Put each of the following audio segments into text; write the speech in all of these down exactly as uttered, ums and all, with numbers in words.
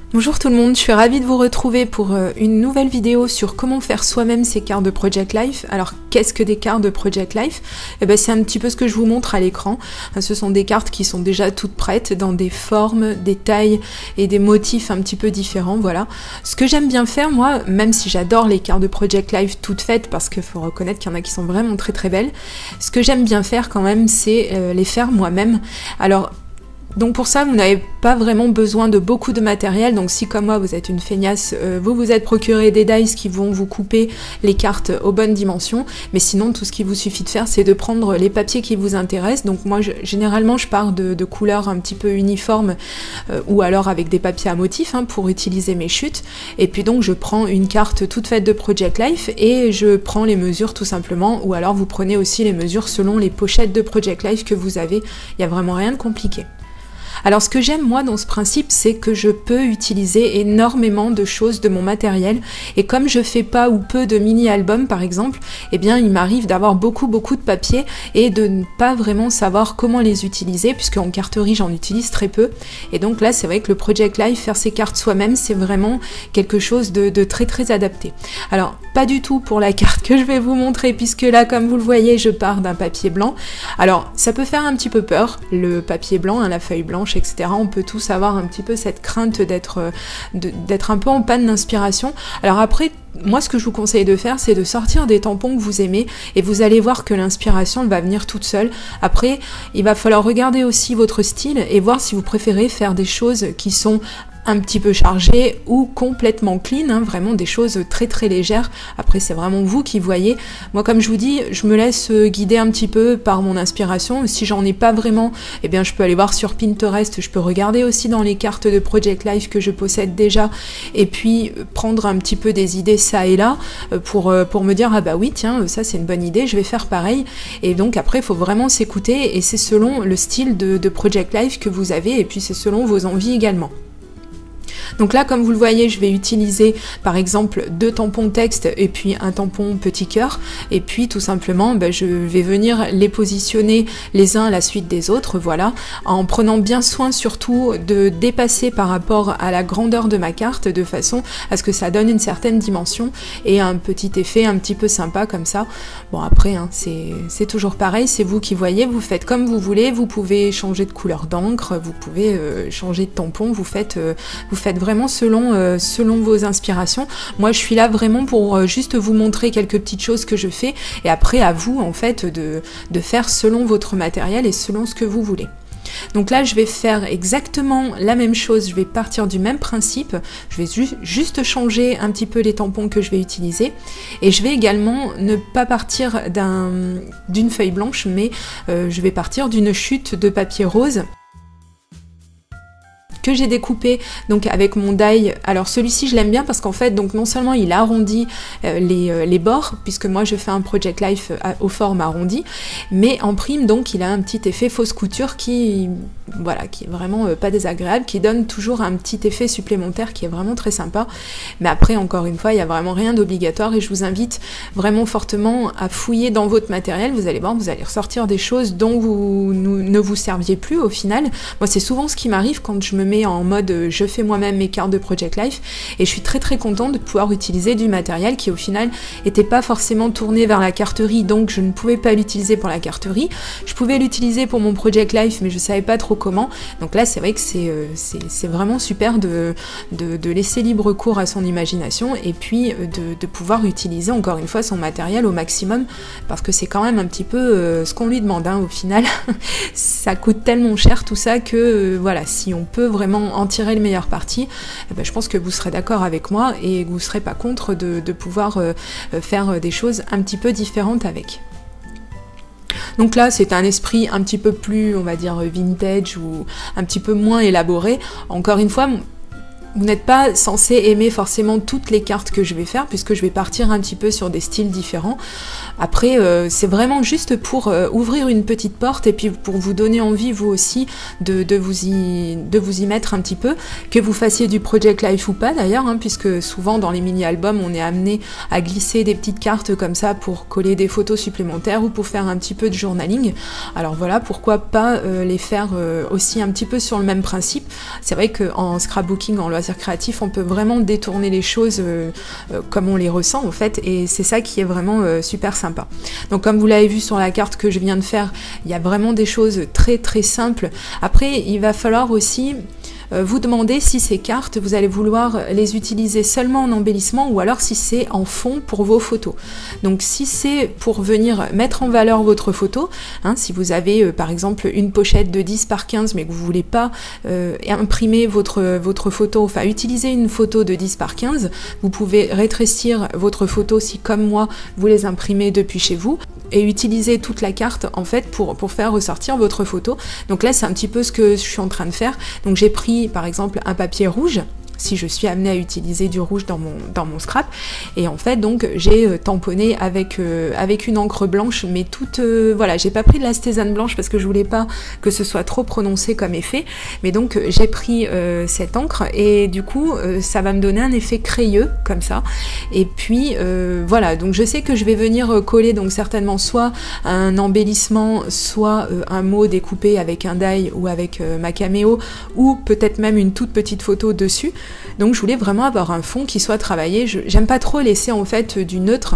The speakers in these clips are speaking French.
Bonjour tout le monde, je suis ravie de vous retrouver pour une nouvelle vidéo sur comment faire soi-même ses cartes de Project Life. Alors qu'est-ce que des cartes de Project Life? Eh ben, c'est un petit peu ce que je vous montre à l'écran. Ce sont des cartes qui sont déjà toutes prêtes dans des formes, des tailles et des motifs un petit peu différents, voilà. Ce que j'aime bien faire moi, même si j'adore les cartes de Project Life toutes faites parce qu'il faut reconnaître qu'il y en a qui sont vraiment très très belles, ce que j'aime bien faire quand même c'est euh, les faire moi-même. Alors donc pour ça, vous n'avez pas vraiment besoin de beaucoup de matériel. Donc si comme moi, vous êtes une feignasse, euh, vous vous êtes procuré des dice qui vont vous couper les cartes aux bonnes dimensions. Mais sinon, tout ce qu'il vous suffit de faire, c'est de prendre les papiers qui vous intéressent. Donc moi, je, généralement, je pars de, de couleurs un petit peu uniformes euh, ou alors avec des papiers à motifs hein, pour utiliser mes chutes. Et puis donc, je prends une carte toute faite de Project Life et je prends les mesures tout simplement. Ou alors, vous prenez aussi les mesures selon les pochettes de Project Life que vous avez. Il n'y a vraiment rien de compliqué. Alors ce que j'aime moi dans ce principe, c'est que je peux utiliser énormément de choses de mon matériel et comme je fais pas ou peu de mini-albums par exemple, eh bien il m'arrive d'avoir beaucoup beaucoup de papier et de ne pas vraiment savoir comment les utiliser puisque en carterie j'en utilise très peu et donc là c'est vrai que le Project Life, faire ses cartes soi-même, c'est vraiment quelque chose de, de très très adapté. Alors pas du tout pour la carte que je vais vous montrer puisque là comme vous le voyez je pars d'un papier blanc. Alors ça peut faire un petit peu peur, le papier blanc, hein, la feuille blanche, et cetera. On peut tous avoir un petit peu cette crainte d'être d'être un peu en panne d'inspiration. Alors après, moi ce que je vous conseille de faire, c'est de sortir des tampons que vous aimez et vous allez voir que l'inspiration va venir toute seule. Après, il va falloir regarder aussi votre style et voir si vous préférez faire des choses qui sont un petit peu chargé ou complètement clean, hein, vraiment des choses très très légères. Après c'est vraiment vous qui voyez. Moi comme je vous dis, je me laisse guider un petit peu par mon inspiration. Si j'en ai pas vraiment, eh bien je peux aller voir sur Pinterest, je peux regarder aussi dans les cartes de Project Life que je possède déjà et puis prendre un petit peu des idées ça et là pour, pour me dire ah bah oui tiens ça c'est une bonne idée, je vais faire pareil. Et donc après il faut vraiment s'écouter et c'est selon le style de, de Project Life que vous avez et puis c'est selon vos envies également. Donc là, comme vous le voyez, je vais utiliser par exemple deux tampons texte et puis un tampon petit cœur. Et puis tout simplement, ben, je vais venir les positionner les uns à la suite des autres, voilà, en prenant bien soin surtout de dépasser par rapport à la grandeur de ma carte, de façon à ce que ça donne une certaine dimension et un petit effet un petit peu sympa comme ça. Bon après, hein, c'est toujours pareil, c'est vous qui voyez, vous faites comme vous voulez, vous pouvez changer de couleur d'encre, vous pouvez euh, changer de tampon, vous faites, euh, vous faites vraiment selon, euh, selon vos inspirations. Moi je suis là vraiment pour euh, juste vous montrer quelques petites choses que je fais et après à vous en fait de, de faire selon votre matériel et selon ce que vous voulez. Donc là je vais faire exactement la même chose, je vais partir du même principe, je vais ju juste changer un petit peu les tampons que je vais utiliser et je vais également ne pas partir d'un, d'une feuille blanche mais euh, je vais partir d'une chute de papier rose que j'ai découpé donc avec mon die. Alors celui-ci je l'aime bien parce qu'en fait donc non seulement il arrondit euh, les, euh, les bords puisque moi je fais un Project Life euh, aux formes arrondies, mais en prime donc il a un petit effet fausse couture qui voilà qui est vraiment euh, pas désagréable, qui donne toujours un petit effet supplémentaire qui est vraiment très sympa. Mais après encore une fois il y a vraiment rien d'obligatoire et je vous invite vraiment fortement à fouiller dans votre matériel. Vous allez voir, vous allez ressortir des choses dont vous ne vous serviez plus au final. Moi c'est souvent ce qui m'arrive quand je me mets en mode je fais moi-même mes cartes de Project Life et je suis très très contente de pouvoir utiliser du matériel qui au final n'était pas forcément tourné vers la carterie, donc je ne pouvais pas l'utiliser pour la carterie, je pouvais l'utiliser pour mon Project Life mais je savais pas trop comment. Donc là c'est vrai que c'est euh, c'est vraiment super de, de, de laisser libre cours à son imagination et puis de, de pouvoir utiliser encore une fois son matériel au maximum parce que c'est quand même un petit peu euh, ce qu'on lui demande hein, au final. Ça coûte tellement cher tout ça que euh, voilà, si on peut vraiment en tirer le meilleur parti, eh ben, je pense que vous serez d'accord avec moi et que vous ne serez pas contre de, de pouvoir euh, faire des choses un petit peu différentes avec. Donc là c'est un esprit un petit peu plus on va dire vintage ou un petit peu moins élaboré. Encore une fois, vous n'êtes pas censé aimer forcément toutes les cartes que je vais faire puisque je vais partir un petit peu sur des styles différents. Après euh, c'est vraiment juste pour euh, ouvrir une petite porte et puis pour vous donner envie vous aussi de, de, vous, y, de vous y mettre un petit peu, que vous fassiez du Project Life ou pas d'ailleurs hein, puisque souvent dans les mini-albums on est amené à glisser des petites cartes comme ça pour coller des photos supplémentaires ou pour faire un petit peu de journaling. Alors voilà, pourquoi pas euh, les faire euh, aussi un petit peu sur le même principe. C'est vrai qu'en scrapbooking en loisirs créatifs, on peut vraiment détourner les choses euh, euh, comme on les ressent en fait, et c'est ça qui est vraiment euh, super sympa. Donc comme vous l'avez vu sur la carte que je viens de faire, il y a vraiment des choses très très simples. Après, il va falloir aussi vous demandez si ces cartes, vous allez vouloir les utiliser seulement en embellissement ou alors si c'est en fond pour vos photos. Donc si c'est pour venir mettre en valeur votre photo, hein, si vous avez euh, par exemple une pochette de dix par quinze mais que vous voulez pas euh, imprimer votre, votre photo, enfin utiliser une photo de dix par quinze, vous pouvez rétrécir votre photo si comme moi vous les imprimez depuis chez vous et utiliser toute la carte en fait pour, pour faire ressortir votre photo. Donc là c'est un petit peu ce que je suis en train de faire. Donc j'ai pris par exemple un papier rouge, si je suis amenée à utiliser du rouge dans mon, dans mon scrap, et en fait donc j'ai euh, tamponné avec, euh, avec une encre blanche, mais toute, euh, voilà, j'ai pas pris de la stézane blanche parce que je voulais pas que ce soit trop prononcé comme effet, mais donc euh, j'ai pris euh, cette encre, et du coup euh, ça va me donner un effet crayeux, comme ça, et puis euh, voilà, donc je sais que je vais venir coller donc certainement soit un embellissement, soit euh, un mot découpé avec un die ou avec euh, ma caméo, ou peut-être même une toute petite photo dessus. Donc je voulais vraiment avoir un fond qui soit travaillé. Je, j'aime pas trop laisser en fait du neutre.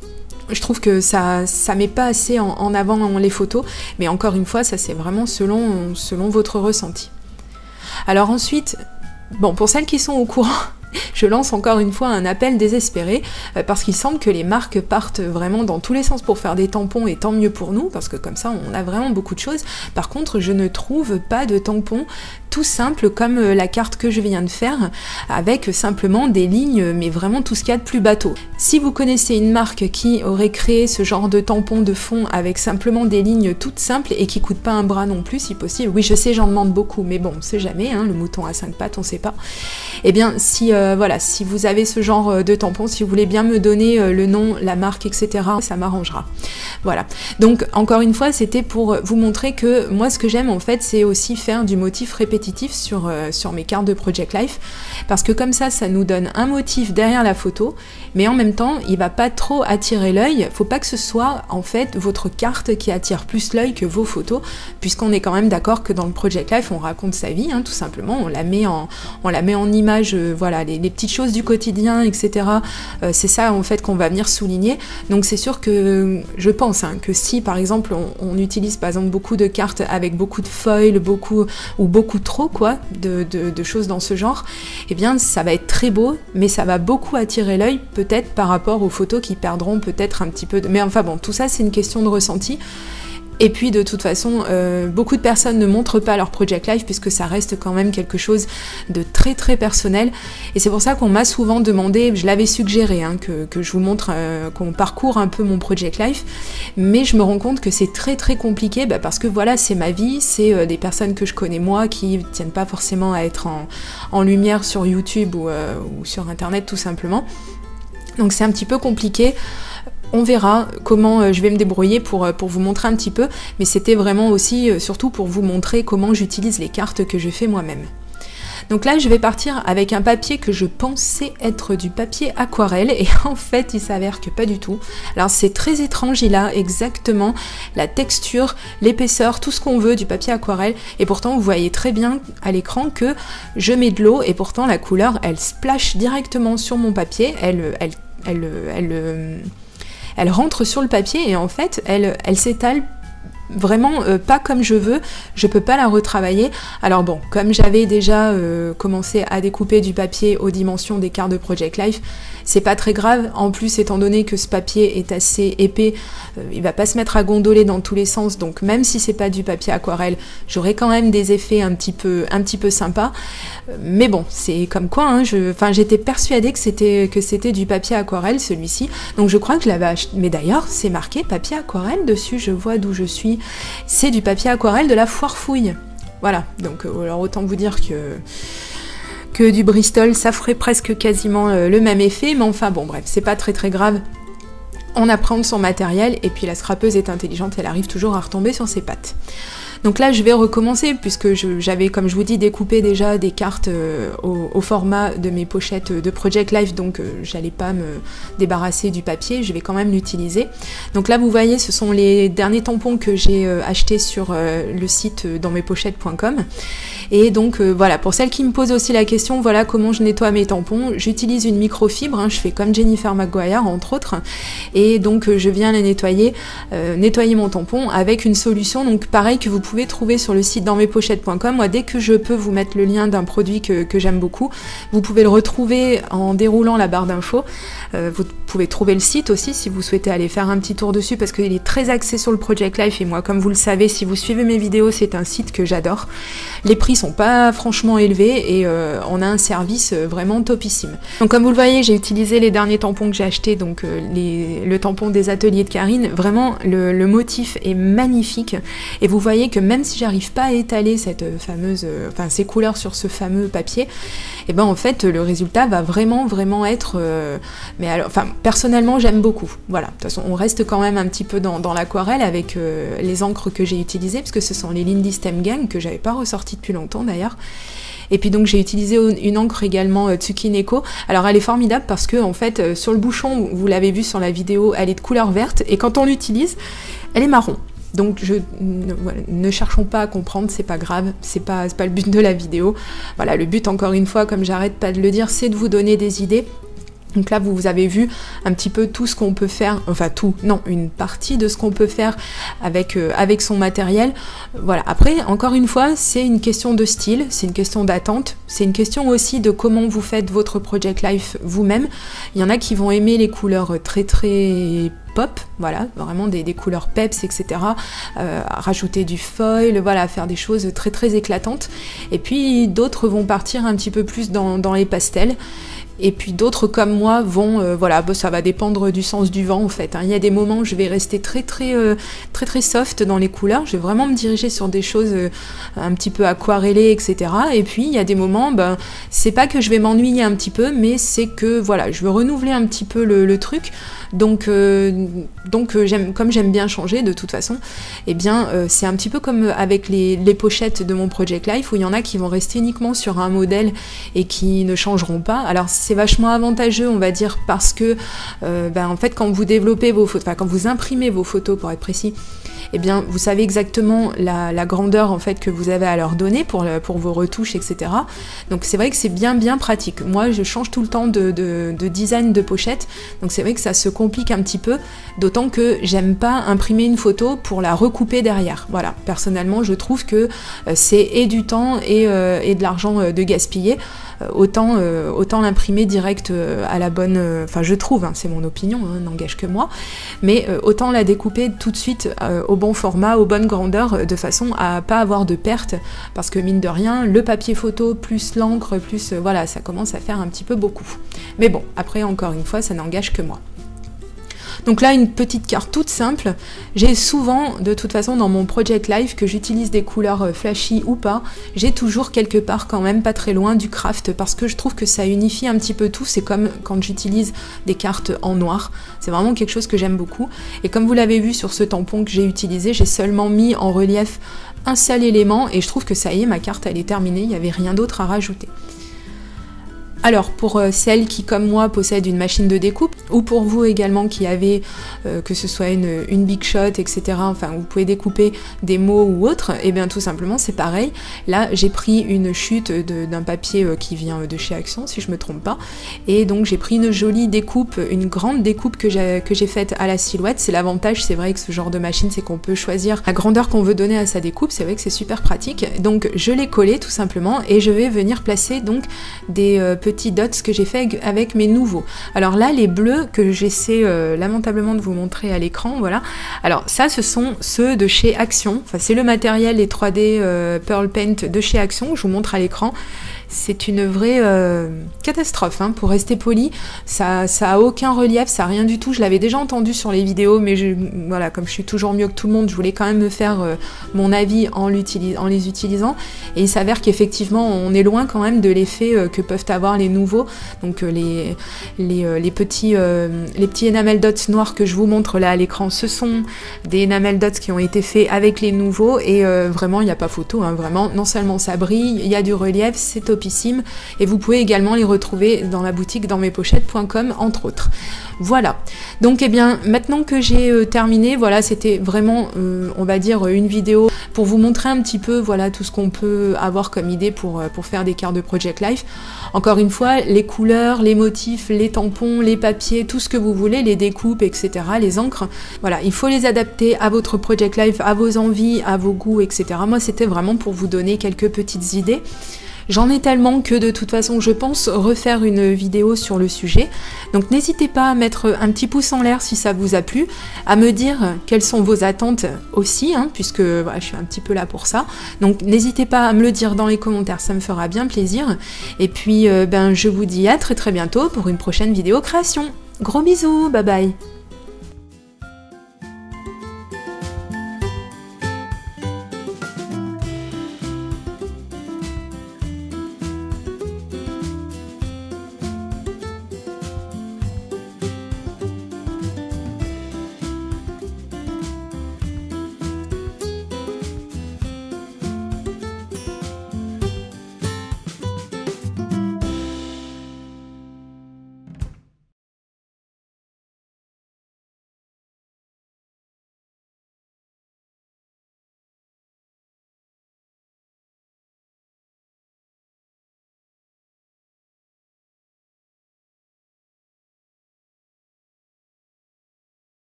Je trouve que ça ça met pas assez en, en avant les photos, mais encore une fois, ça c'est vraiment selon, selon votre ressenti. Alors ensuite, bon, pour celles qui sont au courant, je lance encore une fois un appel désespéré euh, parce qu'il semble que les marques partent vraiment dans tous les sens pour faire des tampons, et tant mieux pour nous parce que comme ça on a vraiment beaucoup de choses. Par contre, je ne trouve pas de tampons tout simple comme euh, la carte que je viens de faire, avec simplement des lignes, mais vraiment tout ce qu'il y a de plus bateau. Si vous connaissez une marque qui aurait créé ce genre de tampon de fond avec simplement des lignes toutes simples et qui coûte pas un bras non plus si possible, oui je sais j'en demande beaucoup, mais bon on sait jamais, hein, le mouton à cinq pattes on sait pas, et eh bien si euh, voilà, si vous avez ce genre de tampon, si vous voulez bien me donner euh, le nom, la marque, et cetera, ça m'arrangera. Voilà, donc encore une fois c'était pour vous montrer que moi ce que j'aime en fait c'est aussi faire du motif répétitif sur, euh, sur mes cartes de Project Life, parce que comme ça ça nous donne un motif derrière la photo, mais en même temps il va pas trop attirer l'œil. Faut pas que ce soit en fait votre carte qui attire plus l'œil que vos photos, puisqu'on est quand même d'accord que dans le Project Life on raconte sa vie, hein, tout simplement, on la met en, on la met en image, euh, voilà, les, les petites choses du quotidien, et cetera. Euh, c'est ça en fait qu'on va venir souligner. Donc c'est sûr que je pense hein, que si par exemple on, on utilise par exemple beaucoup de cartes avec beaucoup de foil, beaucoup ou beaucoup trop quoi, de, de, de choses dans ce genre, eh bien ça va être très beau, mais ça va beaucoup attirer l'œil peut-être par rapport aux photos qui perdront peut-être un petit peu de... Mais enfin bon, tout ça c'est une question de ressenti. Et puis de toute façon, euh, beaucoup de personnes ne montrent pas leur Project Life puisque ça reste quand même quelque chose de très très personnel. Et c'est pour ça qu'on m'a souvent demandé, je l'avais suggéré, hein, que, que je vous montre, euh, qu'on parcourt un peu mon Project Life. Mais je me rends compte que c'est très très compliqué bah, parce que voilà, c'est ma vie, c'est euh, des personnes que je connais moi qui tiennent pas forcément à être en, en lumière sur YouTube ou, euh, ou sur Internet tout simplement. Donc c'est un petit peu compliqué. On verra comment je vais me débrouiller pour, pour vous montrer un petit peu, mais c'était vraiment aussi surtout pour vous montrer comment j'utilise les cartes que je fais moi-même. Donc là je vais partir avec un papier que je pensais être du papier aquarelle et en fait il s'avère que pas du tout. Alors c'est très étrange, il a exactement la texture, l'épaisseur, tout ce qu'on veut du papier aquarelle, et pourtant vous voyez très bien à l'écran que je mets de l'eau et pourtant la couleur elle splash directement sur mon papier, elle... elle, elle, elle, elle elle rentre sur le papier et en fait elle, elle s'étale vraiment euh, pas comme je veux, je peux pas la retravailler. Alors bon, comme j'avais déjà euh, commencé à découper du papier aux dimensions des cartes de Project Life, c'est pas très grave. En plus, étant donné que ce papier est assez épais, euh, il va pas se mettre à gondoler dans tous les sens, donc même si c'est pas du papier aquarelle, j'aurai quand même des effets un petit peu, un petit peu sympas. Euh, mais bon, c'est comme quoi, hein, je, enfin, j'étais persuadée que c'était que c'était du papier aquarelle celui-ci, donc je crois que je l'avais acheté. Mais d'ailleurs, c'est marqué papier aquarelle dessus, je vois d'où je suis. C'est du papier aquarelle de la Foire Fouille. Voilà, donc euh, alors autant vous dire que que du Bristol, ça ferait presque quasiment euh, le même effet, mais enfin bon bref, c'est pas très très grave. On apprend son matériel et puis la scrapeuse est intelligente, elle arrive toujours à retomber sur ses pattes. Donc là je vais recommencer puisque j'avais, comme je vous dis, découpé déjà des cartes euh, au, au format de mes pochettes de Project Life, donc euh, j'allais pas me débarrasser du papier, je vais quand même l'utiliser. Donc là vous voyez, ce sont les derniers tampons que j'ai euh, achetés sur euh, le site euh, dans mes pochettes point com. Et donc euh, voilà, pour celles qui me posent aussi la question, voilà comment je nettoie mes tampons. J'utilise une microfibre, hein, je fais comme Jennifer McGuire entre autres, et donc euh, je viens la nettoyer, euh, nettoyer mon tampon avec une solution, donc pareil que vous pouvez trouver sur le site dans mes pochettes point com. Moi, dès que je peux vous mettre le lien d'un produit que, que j'aime beaucoup, vous pouvez le retrouver en déroulant la barre d'infos. Euh, vous pouvez trouver le site aussi si vous souhaitez aller faire un petit tour dessus, parce qu'il est très axé sur le Project Life, et moi, comme vous le savez, si vous suivez mes vidéos, c'est un site que j'adore. Les prix sont pas franchement élevés et euh, on a un service vraiment topissime. Donc comme vous le voyez, j'ai utilisé les derniers tampons que j'ai achetés, donc euh, les, le tampon des ateliers de Karine. Vraiment, le, le motif est magnifique, et vous voyez que même si j'arrive pas à étaler cette fameuse, euh, enfin ces couleurs sur ce fameux papier, et ben en fait le résultat va vraiment vraiment être euh, mais alors, enfin personnellement j'aime beaucoup. Voilà, de toute façon on reste quand même un petit peu dans, dans l'aquarelle avec euh, les encres que j'ai utilisées, parce que ce sont les Lindy Stem Gang que j'avais pas ressorti depuis longtemps d'ailleurs. Et puis donc j'ai utilisé une encre également euh, Tsukineko. Alors elle est formidable parce que en fait euh, sur le bouchon, vous l'avez vu sur la vidéo, elle est de couleur verte, et quand on l'utilise, elle est marron. Donc je, ne, voilà, ne cherchons pas à comprendre, c'est pas grave, c'est pas, c'est pas le but de la vidéo. Voilà, le but, encore une fois, comme j'arrête pas de le dire, c'est de vous donner des idées. Donc là, vous avez vu un petit peu tout ce qu'on peut faire, enfin tout, non, une partie de ce qu'on peut faire avec, euh, avec son matériel. Voilà, après, encore une fois, c'est une question de style, c'est une question d'attente, c'est une question aussi de comment vous faites votre Project Life vous-même. Il y en a qui vont aimer les couleurs très très pop, voilà, vraiment des, des couleurs peps, et cetera. Euh, rajouter du foil, voilà, faire des choses très très éclatantes. Et puis d'autres vont partir un petit peu plus dans, dans les pastels. Et puis d'autres comme moi vont, euh, voilà, bah, ça va dépendre du sens du vent en fait. Hein. Il y a des moments où je vais rester très très euh, très très soft dans les couleurs. Je vais vraiment me diriger sur des choses euh, un petit peu aquarellées, et cetera. Et puis il y a des moments, ben c'est pas que je vais m'ennuyer un petit peu, mais c'est que voilà, je veux renouveler un petit peu le, le truc. Donc, euh, donc euh, j'aime, comme j'aime bien changer de toute façon, eh bien euh, c'est un petit peu comme avec les, les pochettes de mon Project Life, où il y en a qui vont rester uniquement sur un modèle et qui ne changeront pas. Alors c'est vachement avantageux, on va dire, parce que euh, ben, en fait quand vous développez vos photos, enfin quand vous imprimez vos photos pour être précis, eh bien vous savez exactement la, la grandeur en fait que vous avez à leur donner pour, le, pour vos retouches, et cetera. Donc c'est vrai que c'est bien bien pratique. Moi je change tout le temps de, de, de design de pochette, donc c'est vrai que ça se complique un petit peu, d'autant que j'aime pas imprimer une photo pour la recouper derrière. Voilà, personnellement je trouve que euh, c'est et du temps et, euh, et de l'argent euh, de gaspiller. Euh, autant euh, autant l'imprimer direct euh, à la bonne, enfin euh, je trouve, hein, c'est mon opinion, hein, n'engage que moi, mais euh, autant la découper tout de suite euh, au bon format, aux bonnes grandeurs, euh, de façon à pas avoir de perte, parce que mine de rien, le papier photo plus l'encre plus euh, voilà, ça commence à faire un petit peu beaucoup. Mais bon, après encore une fois, ça n'engage que moi. Donc là, une petite carte toute simple. J'ai souvent, de toute façon, dans mon Project Life, que j'utilise des couleurs flashy ou pas, j'ai toujours quelque part quand même, pas très loin, du craft, parce que je trouve que ça unifie un petit peu tout. C'est comme quand j'utilise des cartes en noir. C'est vraiment quelque chose que j'aime beaucoup. Et comme vous l'avez vu sur ce tampon que j'ai utilisé, j'ai seulement mis en relief un seul élément, et je trouve que ça y est, ma carte, elle est terminée, il n'y avait rien d'autre à rajouter. Alors pour euh, celles qui comme moi possèdent une machine de découpe, ou pour vous également qui avez euh, que ce soit une, une Big Shot, et cetera, enfin vous pouvez découper des mots ou autres, et bien tout simplement c'est pareil. Là j'ai pris une chute d'un papier euh, qui vient de chez Action si je me trompe pas, et donc j'ai pris une jolie découpe, une grande découpe que j'ai que j'ai faite à la silhouette. C'est l'avantage, c'est vrai que ce genre de machine, c'est qu'on peut choisir la grandeur qu'on veut donner à sa découpe, c'est vrai que c'est super pratique. Donc je l'ai collé tout simplement, et je vais venir placer donc des euh, petits dots que j'ai fait avec mes nouveaux. Alors là, les bleus que j'essaie euh, lamentablement de vous montrer à l'écran, voilà. Alors ça, ce sont ceux de chez Action. Enfin, c'est le matériel, les trois D euh, Pearl Paint de chez Action. Je vous montre à l'écran. C'est une vraie euh, catastrophe, hein, pour rester poli. Ça, ça a aucun relief, ça a rien du tout. Je l'avais déjà entendu sur les vidéos, mais je, voilà, comme je suis toujours mieux que tout le monde, je voulais quand même me faire euh, mon avis en, en les utilisant. Et il s'avère qu'effectivement, on est loin quand même de l'effet euh, que peuvent avoir voir les nouveaux, donc euh, les, les, euh, les, petits, euh, les petits enamel dots noirs que je vous montre là à l'écran, ce sont des enamel dots qui ont été faits avec les nouveaux, et euh, vraiment il n'y a pas photo, hein, vraiment, non seulement ça brille, il y a du relief, c'est topissime, et vous pouvez également les retrouver dans la boutique dans mes pochettes point com entre autres. Voilà, donc eh bien maintenant que j'ai euh, terminé, voilà, c'était vraiment euh, on va dire une vidéo pour vous montrer un petit peu voilà tout ce qu'on peut avoir comme idée pour, euh, pour faire des cartes de Project Life. Encore une fois, les couleurs, les motifs, les tampons, les papiers, tout ce que vous voulez, les découpes, et cetera, les encres, voilà, il faut les adapter à votre Project Life, à vos envies, à vos goûts, et cetera. Moi c'était vraiment pour vous donner quelques petites idées. J'en ai tellement que de toute façon je pense refaire une vidéo sur le sujet, donc n'hésitez pas à mettre un petit pouce en l'air si ça vous a plu, à me dire quelles sont vos attentes aussi, hein, puisque voilà, je suis un petit peu là pour ça, donc n'hésitez pas à me le dire dans les commentaires, ça me fera bien plaisir, et puis euh, ben, je vous dis à très très bientôt pour une prochaine vidéo création. Gros bisous, bye bye.